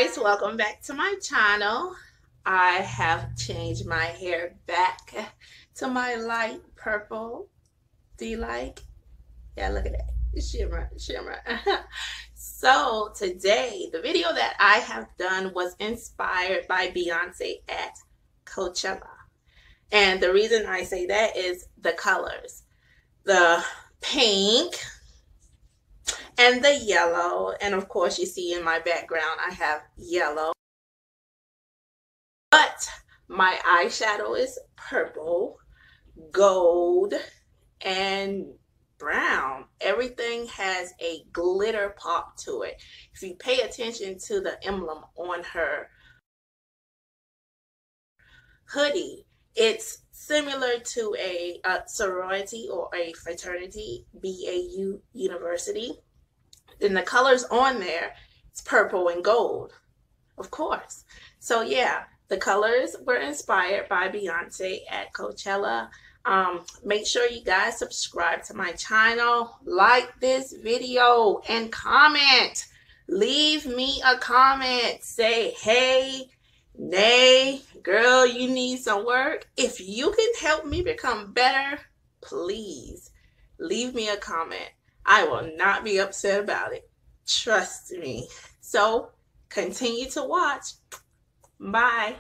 guys, welcome back to my channel. I have changed my hair back to my light purple. Do you like? Yeah, look at that. Shimmer. So today, the video that I have done was inspired by Beyonce at Coachella. And the reason I say that is the colors. The pink and the yellow, and of course you see in my background I have yellow, but my eyeshadow is purple, gold, and brown. Everything has a glitter pop to it. If you pay attention to the emblem on her hoodie, it's similar to a sorority or a fraternity, BAU University. Then the colors on there, it's purple and gold, of course. So yeah, the colors were inspired by Beyonce at Coachella. Make sure you guys subscribe to my channel, like this video, and comment. Leave me a comment. Say, hey, nay, girl, you need some work. If you can help me become better, please leave me a comment. I will not be upset about it. Trust me. So continue to watch. Bye.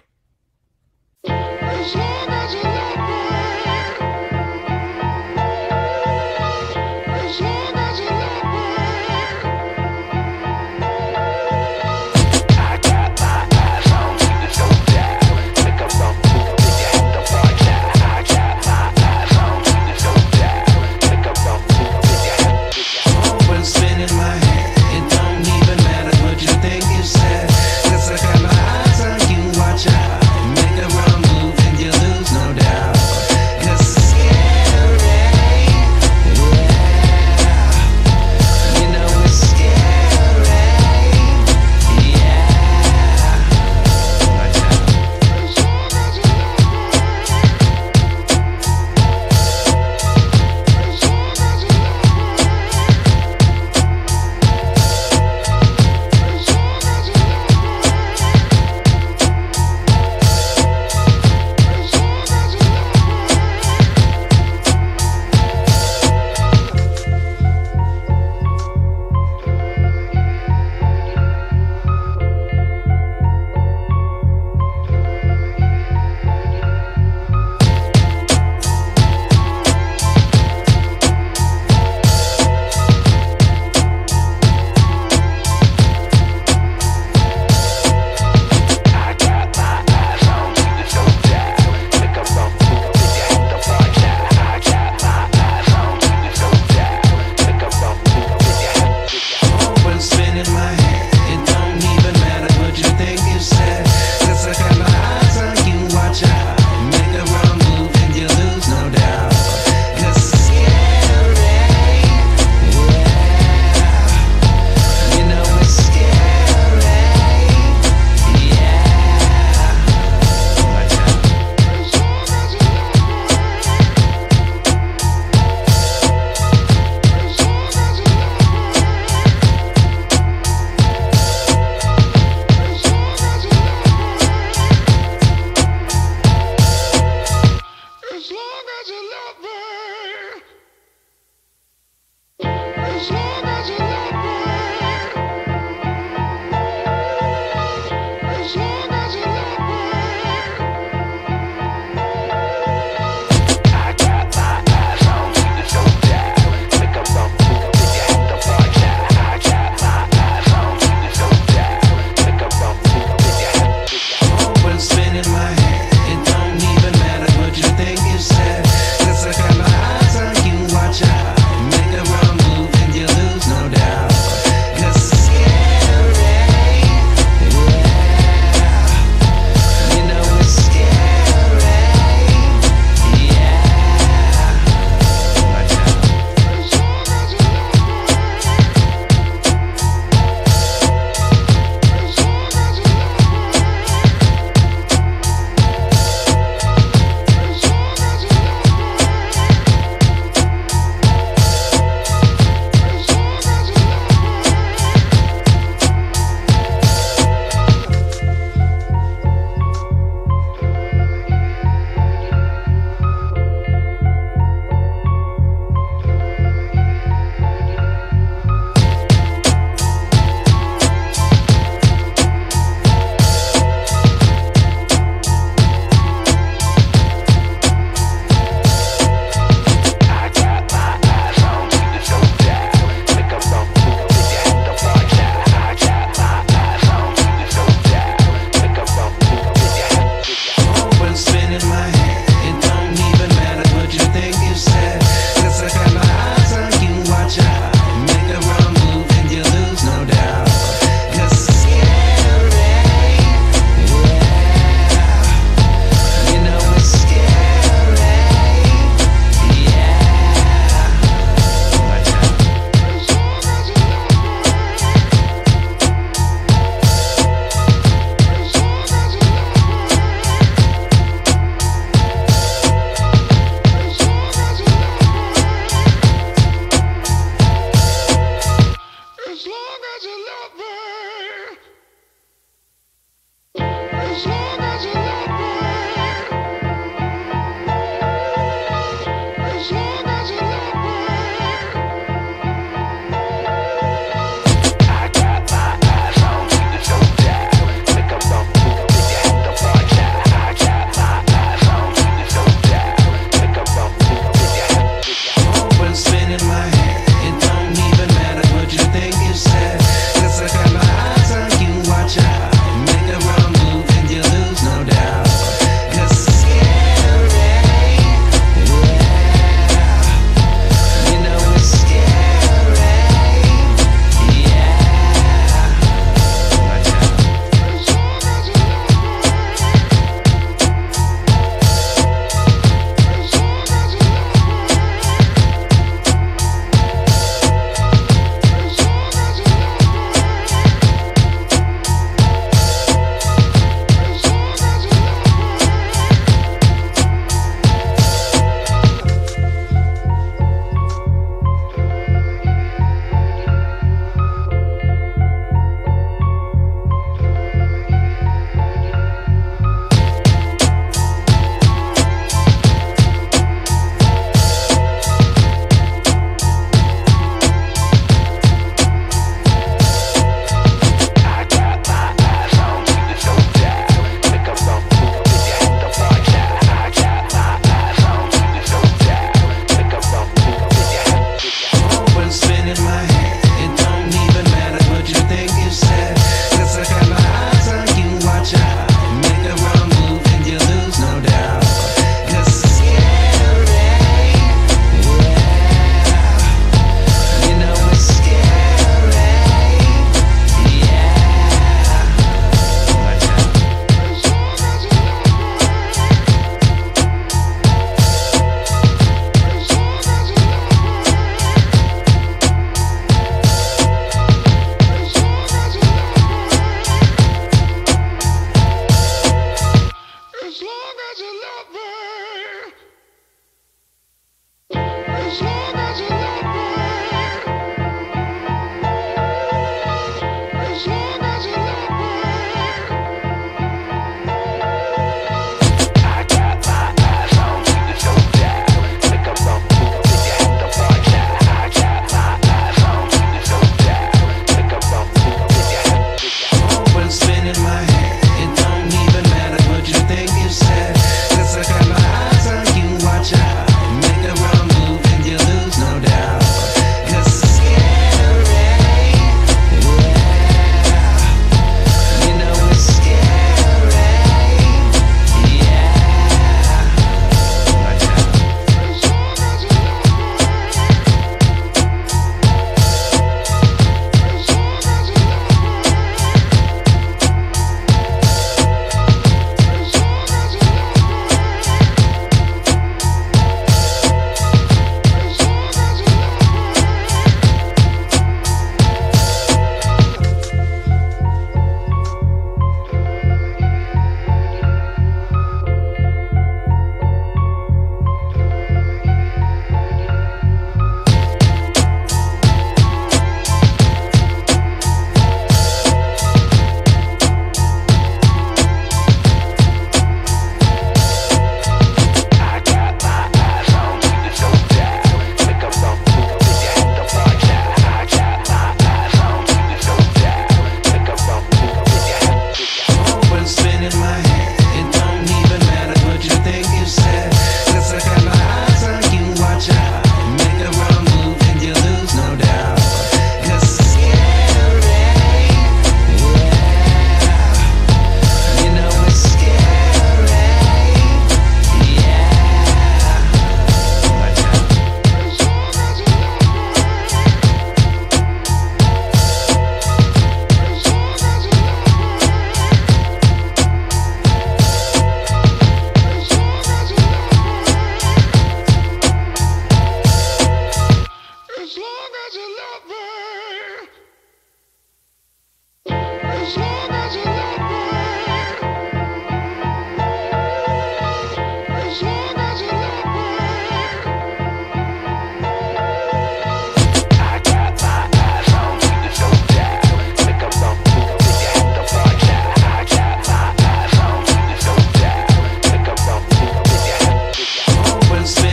Spinning my head, it don't even matter what you think you said. Cause I got my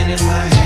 in my